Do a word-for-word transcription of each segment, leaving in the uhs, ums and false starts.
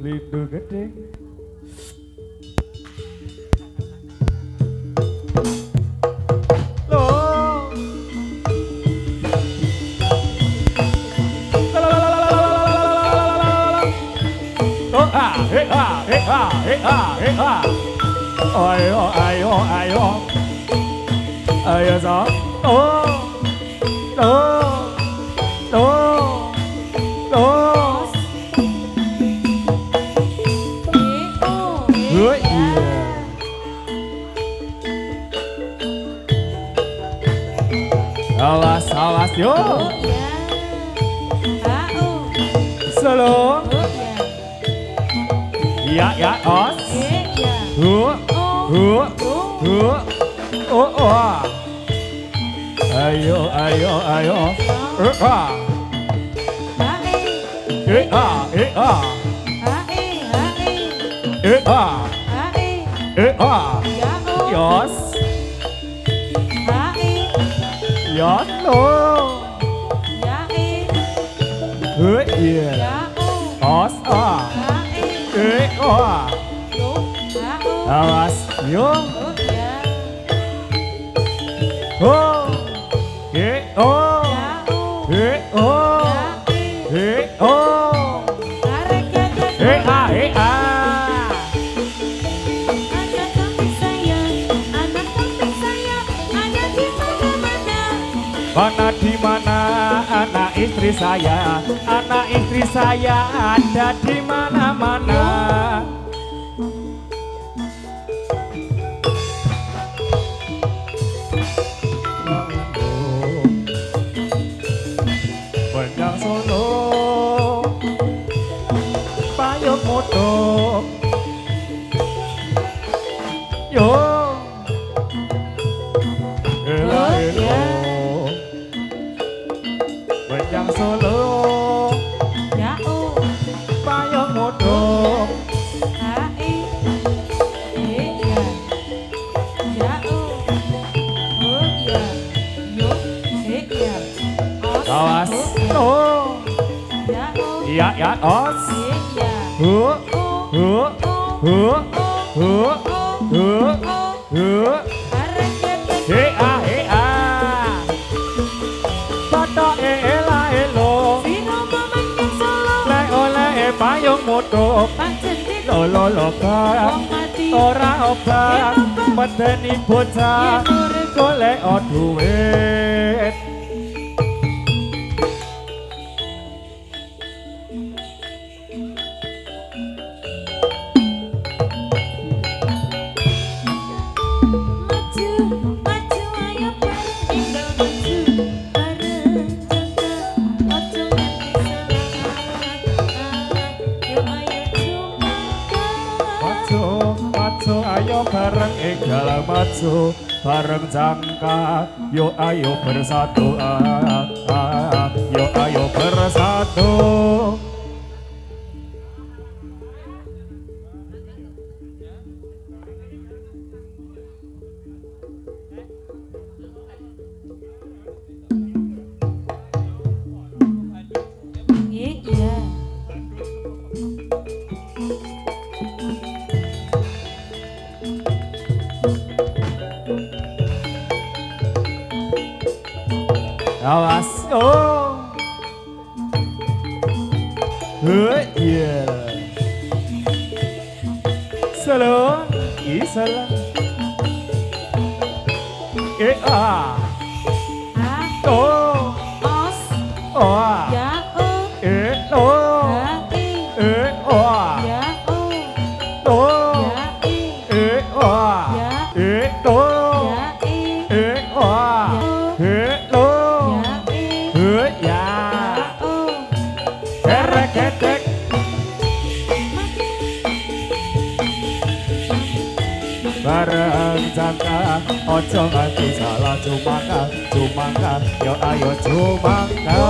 Lindu gede. Loh. Oh ah, eh ah, eh ah, eh ah, eh ah. Ayo, ayo, ayo. Ayo so. Oh. Oh. Oh. Oh. Good. Yeah. Awas, awas yo. Solo. Ya, ya, os. Huh. Huh. Huh. Oh, oh. Ayo, ayo, ayo. Eh, ah. Eh, ah, eh, ah. Eh, ah. Eh, ah. Yos. Yos, lo. Eh, iya. Os, ah. Eh, ah. Awas, yo. Oh. Eh, oh. Eh, oh. Eh, oh. Eh, ah, eh, ah. Mana di mana anak istri saya? Anak istri saya ada di mana-mana. Benang Solo, payung moto, yo, ela elo. Benang Solo, payung moto. Awas, oh, ya ya os, huh, huh, huh, huh, huh, huh, he ah he ah, foto ela elo, le oleh payung moto, lo lo lo kan, ora obat, medeni bocah, golek duit. Ayo bareng enggal maju bareng jangka yo ayo bersatu ah, ah, yo ayo bersatu. Awas, oh, hey, yeah, salam, isalam, eh ah, oh, os, oh, ya, oh, eh, oh, eh, oh, ya, oh, oh, eh, oh, eh, oh, eh, oh, eh, bareng jangka ojo nganti salah cumangka cumangka yo ayo cumangka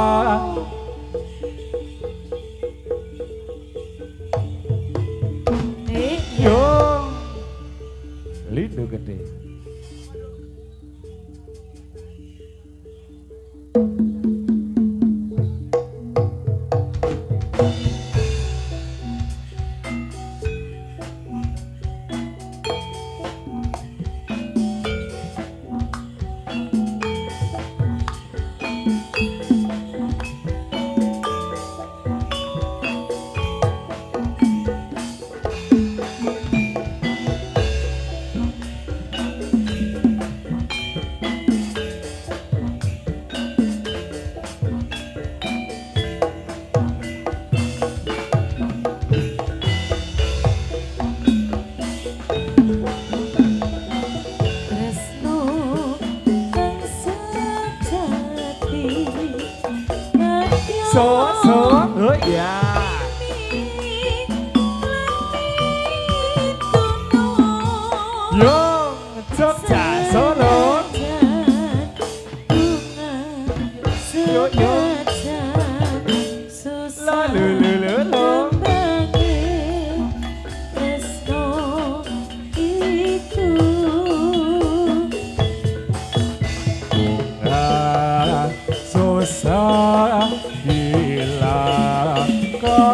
yo Lindu gede.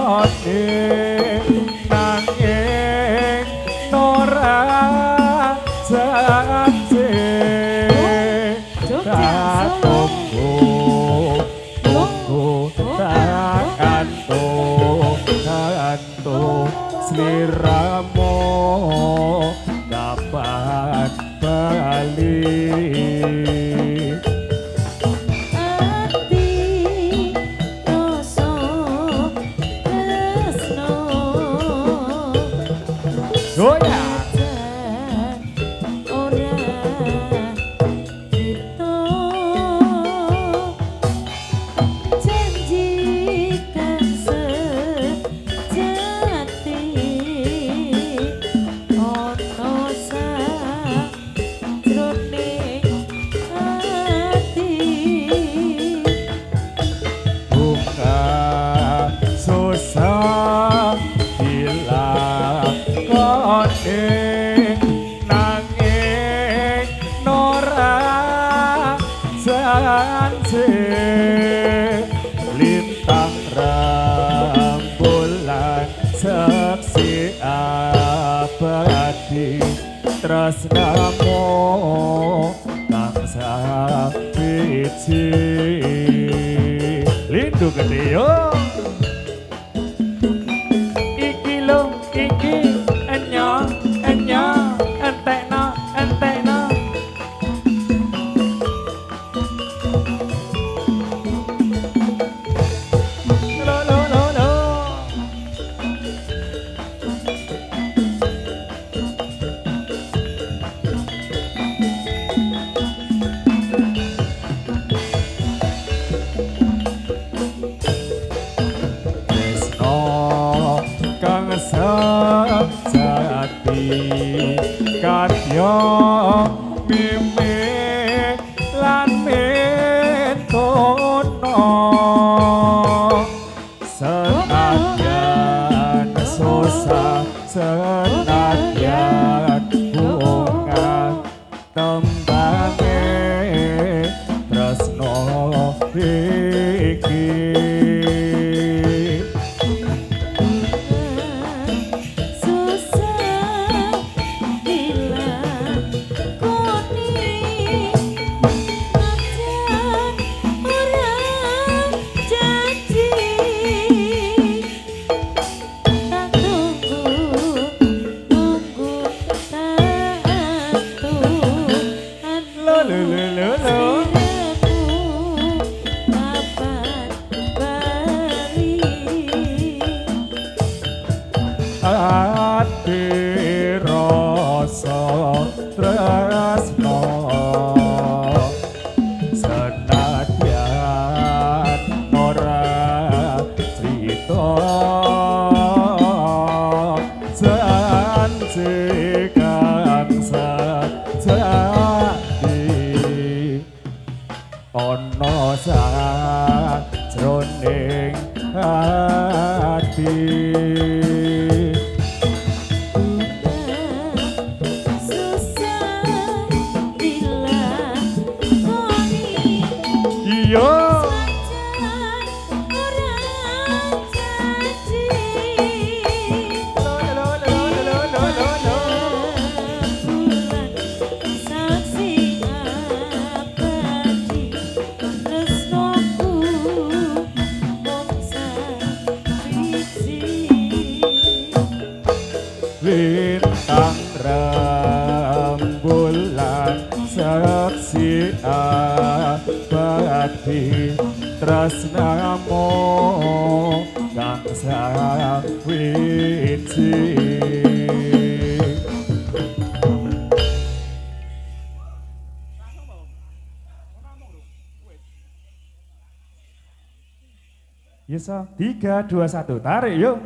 Tiga, dua, satu, tarik yuk.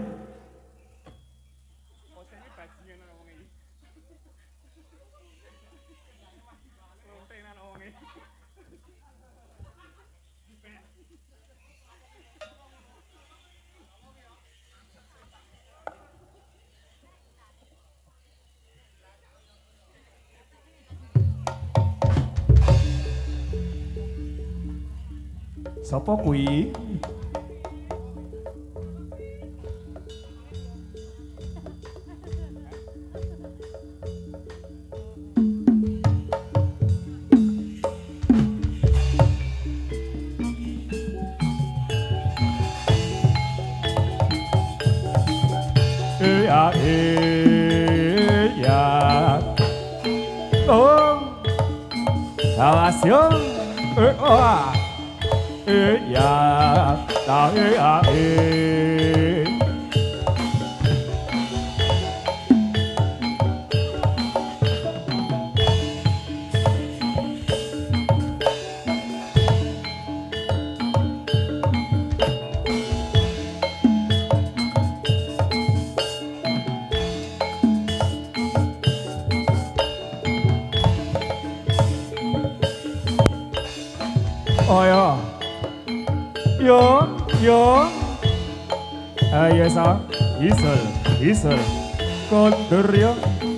Sopo kui? eh ya eh ya oh awas yo eh oh eh ya ta eh ya eh oh ya yo yo ayo sa isel isel kondur yo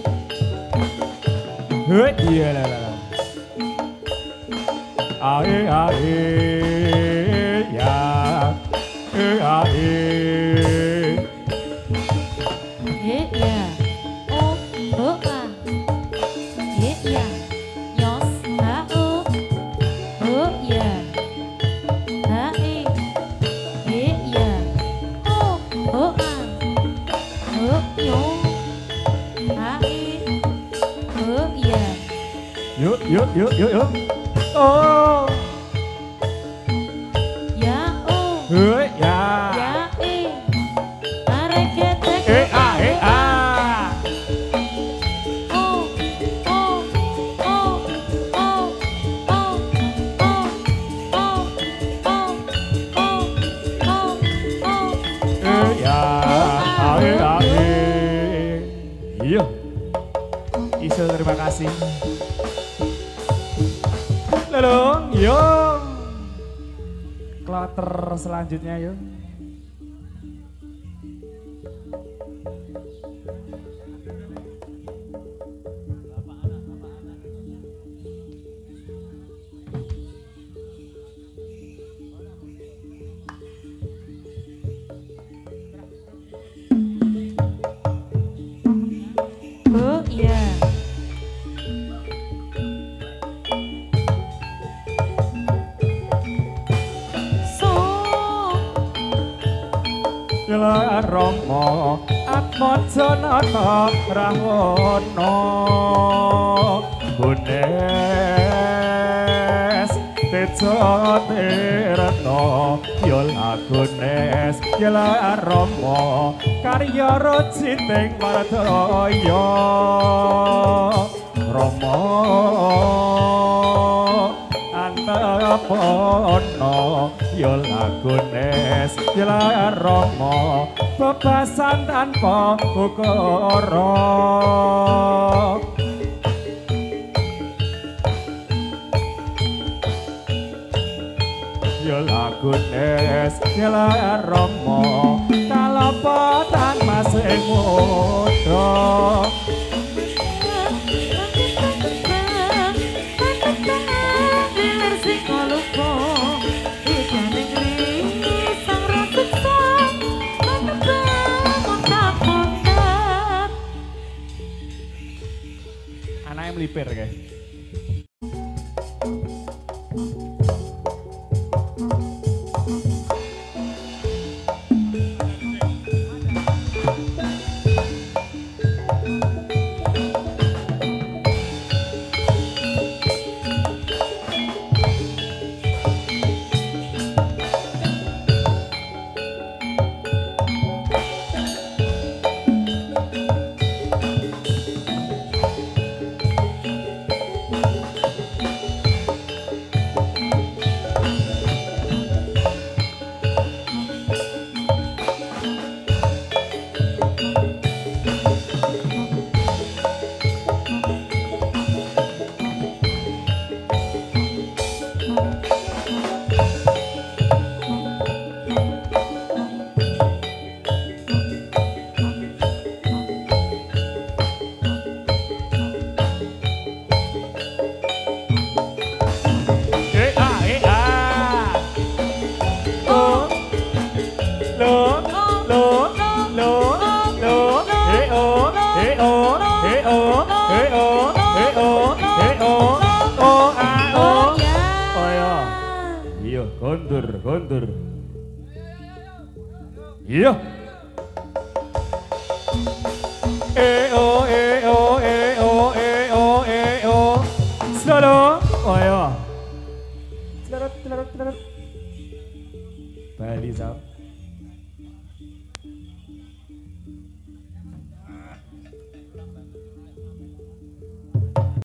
hei iya lah lah ae ae ya eh ae eh ya oh oh ah eh ya yos ha oh oh ya ha eh eh ya oh oh ah oh yo ha eh oh ya yuk yuk yuk yuk yuk oh ya oh hei ya ya eh arek ketek eh a eh a oh oh oh oh oh oh oh oh oh oh oh eh ya ae ae iya Isel terima kasih Lelong yo kloter selanjutnya yuk oh iya so Yela Romo Atmojonata Rahono Gunes Tejo Tirto Yola Gunes Yela Romo Karya Rociting Martoyo Romo Antapono Yola Gunes Yela Romo Bebasan tanpa ukara Yola Gunes Yela Romo Kalopotan masih muda anaknya melipir kayak Kondur, kondur. Iya. เอโอเอโอเอโอเอโอเอโอสโลโอ้ยอ่ะ Bye, Lisa.